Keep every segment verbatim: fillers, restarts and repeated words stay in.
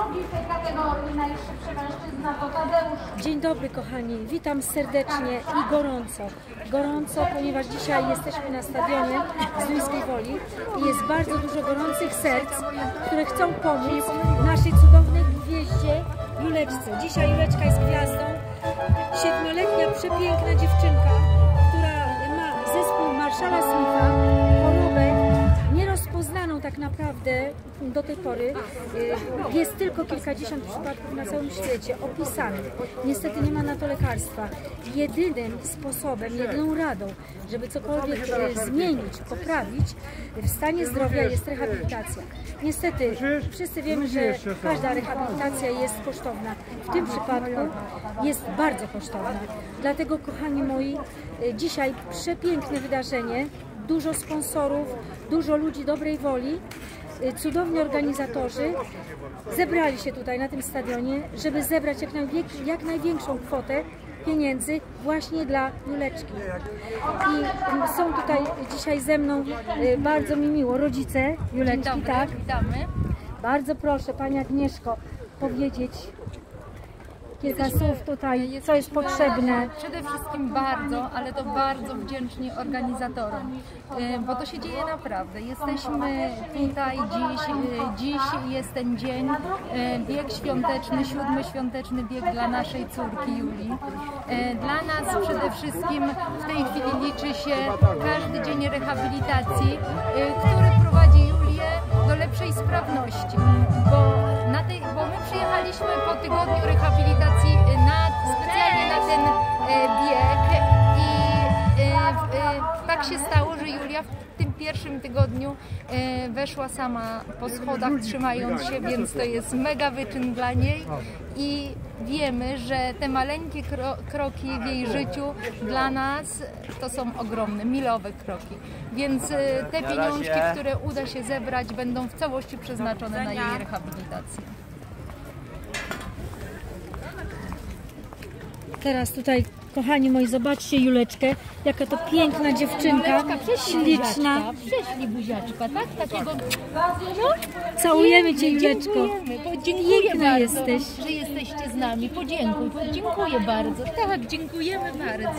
drugi w tej kategorii najszybszy mężczyzna to Tadeusz. Dzień dobry kochani, witam serdecznie i gorąco. Gorąco, ponieważ dzisiaj jesteśmy na stadionie Zduńskiej Woli i jest bardzo dużo gorących serc, które chcą pomóc naszej cudownej gwieździe Juleczce. Dzisiaj Juleczka jest gwiazdą, siedmioletnia, przepiękna dziewczynka, która ma zespół Marszala Smitha, chorobę nierozpoznaną tak naprawdę do tej pory. Jest tylko kilkadziesiąt przypadków na całym świecie opisanych. Niestety nie ma na to lekarstwa. Jedynym sposobem, jedyną radą, żeby cokolwiek zmienić, poprawić w stanie zdrowia jest rehabilitacja. Niestety wszyscy wiemy, że każda rehabilitacja jest kosztowna. W tym przypadku jest bardzo kosztowna. Dlatego, kochani moi, dzisiaj przepiękne wydarzenie. Dużo sponsorów, dużo ludzi dobrej woli, cudowni organizatorzy zebrali się tutaj na tym stadionie, żeby zebrać jak, jak największą kwotę pieniędzy właśnie dla Juleczki. I są tutaj dzisiaj ze mną, bardzo mi miło, rodzice Juleczki. Dzień dobry, tak? witamy. Bardzo proszę Pani Agnieszko powiedzieć kilka Jesteśmy, słów tutaj, co jest potrzebne. Przede wszystkim bardzo, ale to bardzo wdzięczni organizatorom, bo to się dzieje naprawdę. Jesteśmy tutaj dziś, dziś jest ten dzień, bieg świąteczny, siódmy świąteczny bieg dla naszej córki Julii. Dla nas przede wszystkim w tej chwili liczy się każdy dzień rehabilitacji, który prowadzi Julię do lepszej sprawności, bo Na tej, bo my przyjechaliśmy po tygodniu rehabilitacji na, specjalnie na ten e, bieg i e, e, tak się stało, że Julia w tym pierwszym tygodniu e, weszła sama po schodach, trzymając się, więc to jest mega wyczyn dla niej i wiemy, że te maleńkie kro, kroki w jej życiu dla nas to są ogromne, milowe kroki, więc e, te pieniążki, które uda się zebrać, będą w całości przeznaczone na jej rehabilitację. Teraz tutaj, kochani moi, zobaczcie Juleczkę, jaka to piękna dziewczynka, śliczna. Prześlij buziaczka, tak? Takiego... Całujemy Cię, Juleczko. Dziękujemy, dziękuję Piękna bardzo, jesteś. że jesteście z nami. Podziękuj, dziękuję bardzo. Tak, dziękujemy bardzo.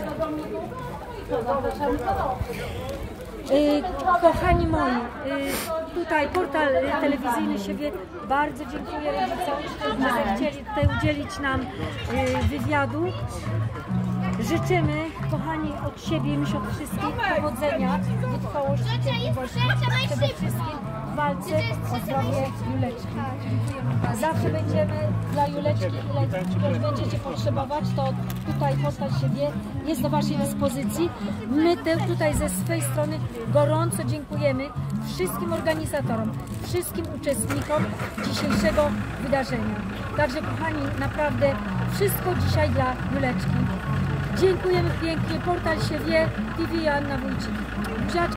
Y, kochani moi, y, tutaj portal telewizyjny Siebie, bardzo dziękuję rodzicom, że zechcieli tutaj udzielić nam y, wywiadu. Życzymy, kochani, od siebie i myślę od wszystkich powodzenia, wytrwałości, cierpliwości, przede wszystkim w walce o zdrowie Juleczki. Zawsze będziemy dla Juleczki, ile będziecie potrzebować, to tutaj portal Siebie jest do Waszej dyspozycji. My te, tutaj ze swej strony gorąco dziękujemy wszystkim organizatorom, wszystkim uczestnikom dzisiejszego wydarzenia. Także kochani, naprawdę wszystko dzisiaj dla Juleczki. Dziękujemy pięknie. Portal Siebie, T V Joanna Wójcik.